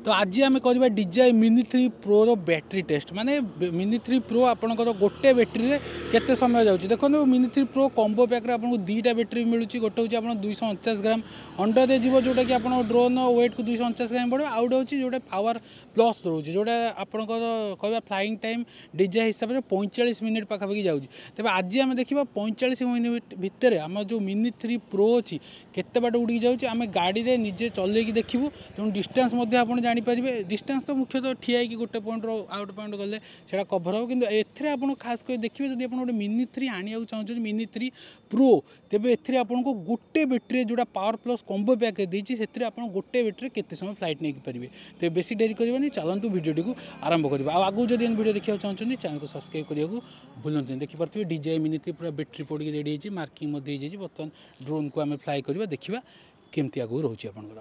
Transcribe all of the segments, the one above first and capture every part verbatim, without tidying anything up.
तो आज आम करवा डीजे मिनी थ्री प्रो रो बैटरी टेस्ट माने मिनी थ्री प्रो आपंकर गोटे बैटेरी रे केते समय जाऊँगी देखो mini three pro combo pack आपको दुईटा बैटेरी मिलूँ गोटे हूँ आप दुईश अणचाश ग्राम अंडर दे जीव जोटा कि आप ड्रोन वेट को दुईश अणचाश ग्राम पड़ो आउट हूँ जो पावर प्लस रोचे जोटा आपंकर कह फ्लाइंग टाइम डीजे हिसाब से पैंतालीस मिनिट पाखापाखि जाऊँगी तेज आज आम देखा पैंतालीस मिनिट भितर आम जो मिनी थ्री प्रो अच्छी केते बाट उड़ी जाऊँगी आम गाड़ी में निजे चलैकी देखू तेणु डिस्टेंस आप जानीपारे डिस्टेंस तो मुख्यतः ठिया कि गोटे पॉइंट आउट पॉइंट गले से कभर हो कि एथिरे आप खास कर देखिए जब आप गोटे मिनी थ्री आने चाहते मिनी थ्री प्रो तेरे एथिरे आपको गोटे बैटेरी जोड़ा पावर प्लस कॉम्बो पैक देती से आप गोटे बैटेरी केते समय फ्लाइट नहीं पारे तो बेसी डेरी करवानी चलतु भिडियोटी को आरंभ करवा आगू जब वीडियो देखा चाहते चैनल को सब्सक्राइब करने को भूलते देखिपे डीजे मिनी थ्री पूरा बैटेरी पड़ी रेडी होती मार्किंग बर्तमान ड्रोन को आम फ्लाई करवा देखा केमती आगू रोचे आपंकर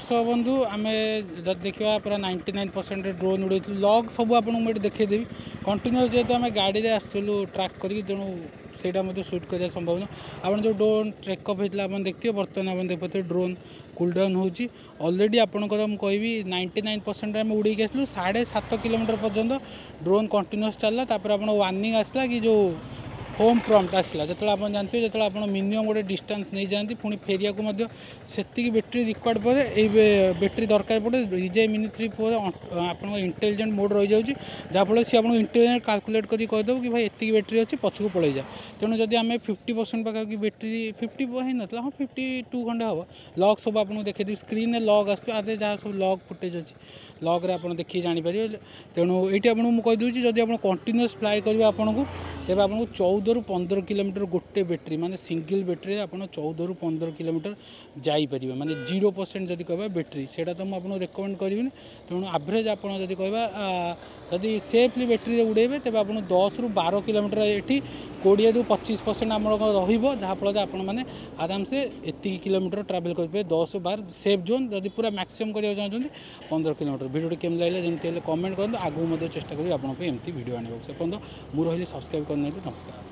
दर्शक बंधु आम जब देखा पूरा नाइंटी नाइन परसेंट ड्रोन उड़े लग सब आपको देखदेवी कंटिन्यूस जेहतु आम गाड़ी में आसलु ट्राक कर तेणु से सुट करा संभव न आप जो ड्रोन ट्रेकअप होता है देखिए बर्तमान आप देखते ड्रोन कूलडाउन होलरेडी आपंकर मुझे नाइंटी नाइन परसेंट आम उड़े आसलु साढ़े सात किलोमीटर पर्यंत ड्रोन कंटिन्यूस चलला आप वार्निंग आसला कि जो होम प्रॉम्प्ट आसला जो आप जानते हैं जो आप मिनिमम गोटे डिस्टेंस नहीं जाती पुणी फेरिया को से बैटेरी रिक्वायर्ड पर बैटेरी दरकार पड़े डीजे मिनी थ्री फोर आप इंटेलिजेंट मोड रही जाऊँगी जहाँफल सी आपको इंटेलिजेंट काल्कुलेट कर कहीदेव कि भाई एति बैटेरी अच्छी पछक पलि जा तेणु जब आम फिफ्टी परसेंट पाखापाखि बैटेरी फिफ्टी ना हाँ फिफ्टी टू खंडे हम लग सब आपको देखिए स्क्रीन लग आस जहाँ सब लग फुटेज अच्छी लग्रे आप देखिए जापर तेणु ये आपको कहीदे जब आप कंटिन्यूस फ्लाए करेंगे आपको तेज आपको चौदह रु पंद्रह किलोमीटर गोटे बैटेरी माने सिंगल बैटेरी आप चौदह रु पंद्रह किलोमीटर जापर माने जीरो परसेंट जब कह बैटेरी से तो मुझे रेकमेंड करी तेणु आभरेज आप कह जदि सेफली बैटेरी उड़ेबे तेज आप दस रु बारह किलोमीटर ये कोड़े रु पच्चीस परसेंट आम रहा आप आराम से एति किलोमीटर ट्रावेल करेंगे दस बार सेफ जोन जब पूरा मैक्सिमम करने चाहते पंद्रह किलोमीटर वीडियो केम लगे जमी कमेंट करूँ आगू चेष्टा करी आपको एमती वीडियो आने से मुझे रही सब्सक्राइब करने नमस्कार।